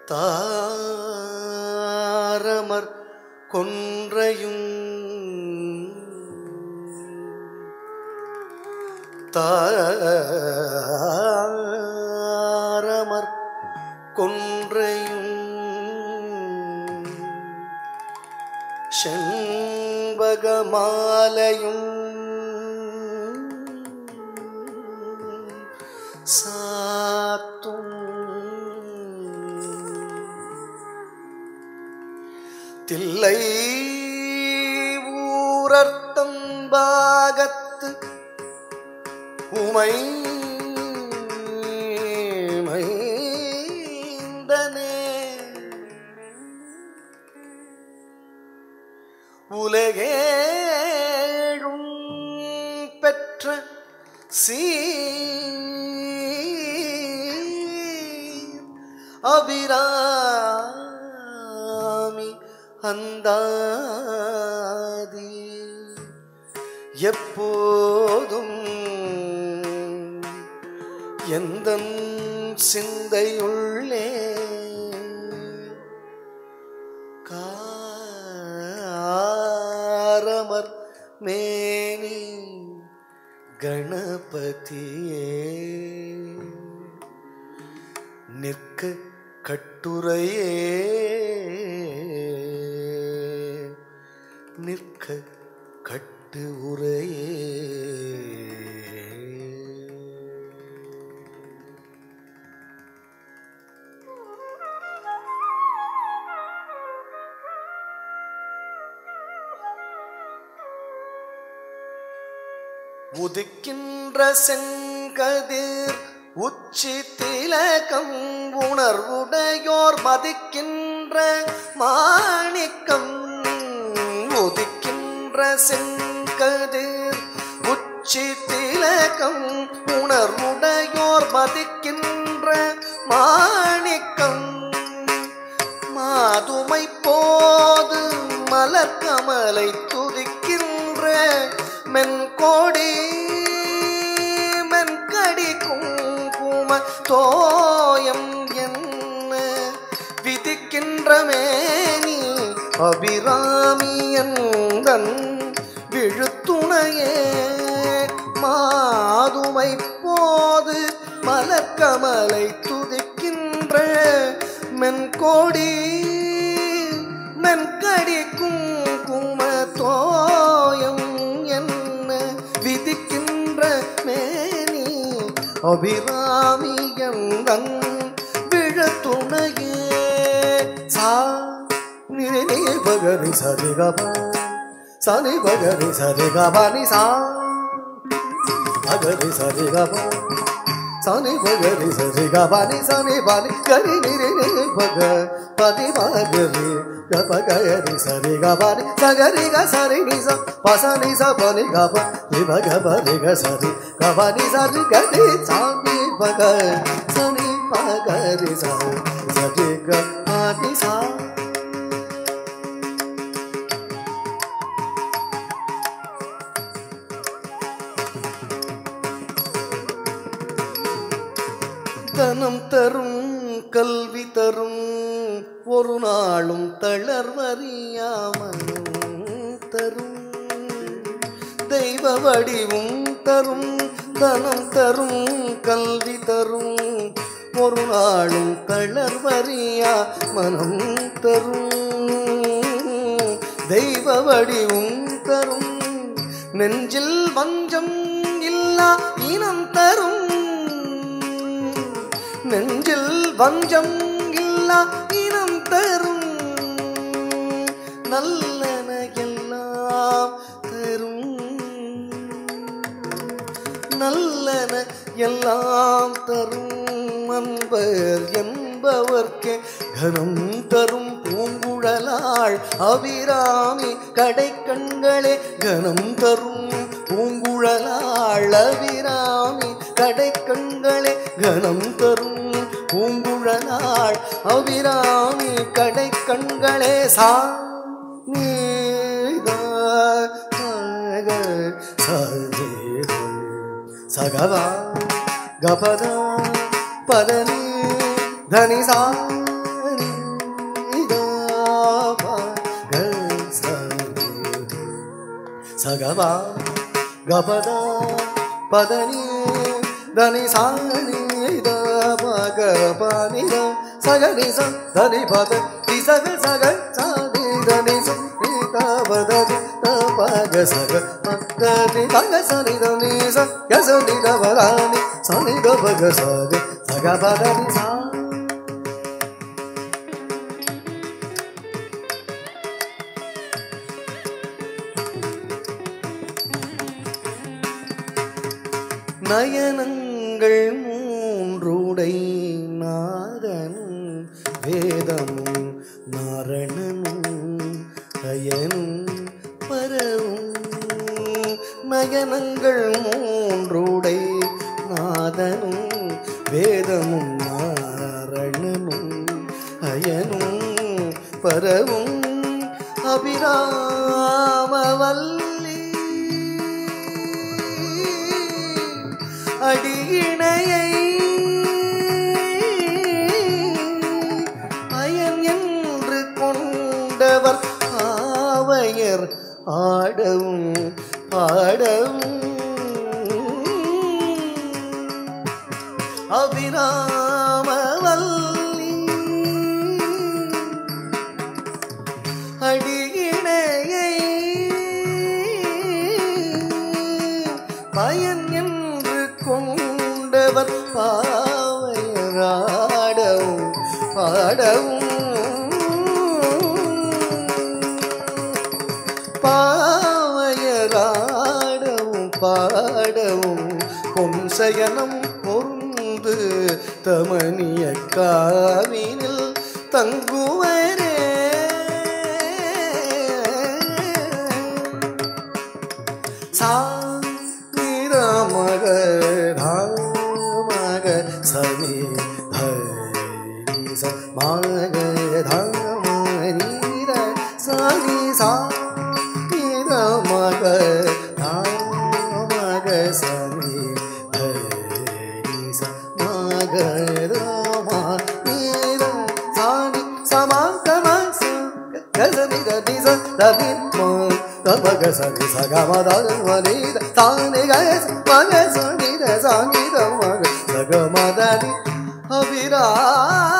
தாரமர் கொன்றையும் தாரமர் கொன்றையும் செண்பகமாலையும் சாத்தும் தில்லை ஊரர்த்தம்பாகத்து உமை மைந்தனே உலகேழும் பெற்ற அபிராமி அந்தாதி எப்போதும் எந்தன் சிந்தையுள்ளே காரமர் மேனி கணபதியே நிற்க கட்டுரையே நிற்க கட்டு உரையே உதிக்கின்ற செங்கதிர் உச்சி திலகம் உணர்வுடையோர் மதிக்கின்ற மாணிக்கம் உதிக்கின்ற செங்கதிர் உச்சி திலகம் உணர்வுடையோர் மதிக்கின்ற மாணிக்கம் மாதுமை போது மலர்கமலை துதிக்கின்ற மென்கோடி மென்கடி குங்கும தோயம் என்ன விதிக்கின்ற மேனி அபிராமி எந்தன் விழுத்துணையே மாதுமை போது மலர்கமலை துதிக்கின்ற மென்கோடி மென்கடி குங்கும தோயம் என்ன விதிக்கின்ற மேனி அபிராமி எந்தன் விழுத்துணையே சா நினை பகரி சரிகப சனி பகரி சரிகபனி சா பகரி சரிகப சனி பகரி சரிகபனி சனி பனி கரி நினை பக பதி பகரி கபகரி சரிகபனி சகரி க சரி நிச பசனி ச பனி கப நிபக பரி க சரி கபனி சரி கரி சாமி பக சனி பகரி சரி க பனி சா தனம் தரும் கல்வி தரும் ஒரு நாளும் தளர்வறியாமலும் தரும் தெய்வ வடிவும் தரும் தனம் தரும் கல்வி தரும் ஒரு நாளும் தளர்வறியா மனம் தரும் தெய்வ வடிவும் தரும் நெஞ்சில் வஞ்சம் இல்லா இனம் தரும் நெஞ்சில் வஞ்சம் இல்லா இனம் தரும் நல்லன எல்லாம் தரும் நல்லன எல்லாம் தரும் அன்பர் என்பவர்க்கே கனம் தரும் பூங்குழலாள் அபிராமி கடைக்கண்களே கனம் தரும் பூங்குழலாள் அபிராமி கடைக்கண்களே கனம் தரும் பூங்குழலாள் அபிராமி கடைக்கண்களே சா சகவா கபத பதனி தனி சாரி Sagaba Gapada Padani Dani Sani Da Magapani Da Sagani Sa Dani Pada Isaga Saga Sani Dani Sa Ita Badani Da Paga Saga Dani Paga Sani Dani Sa Yasani Da Badani Sani Da Paga Saga Sagaba Dani Sa நயனங்கள் மூன்றுடை நாதனும் வேதமும் நாரணனும் அயனும் பரவும் நயனங்கள் மூன்றுடை நாதனும் வேதமும் நாரணனும் அயனும் பரவும் அபிராமவல்லி அடியிணையை அயன் என்று கொண்டவர் ஆவையர் ஆடவும் பாடவும் அபிராமவல்லி அடியிணையை பயன் கொண்டவர் பாவையராடவும் பாடவும் பாவையராடவும் பாடவும் பொன்சயனம் பொருந்து தமனிய காவினில் தங்குவரே மக தாமக சனி ஹரி ச மக தாமரீர சனி சா மக தாமக சனி ஹரி ச மக தாமரீர சனி சமகம கசனி தனி ச தனி Tabaga sani sagama dani tani gaya maga sani da sani da maga sagama dani abhirami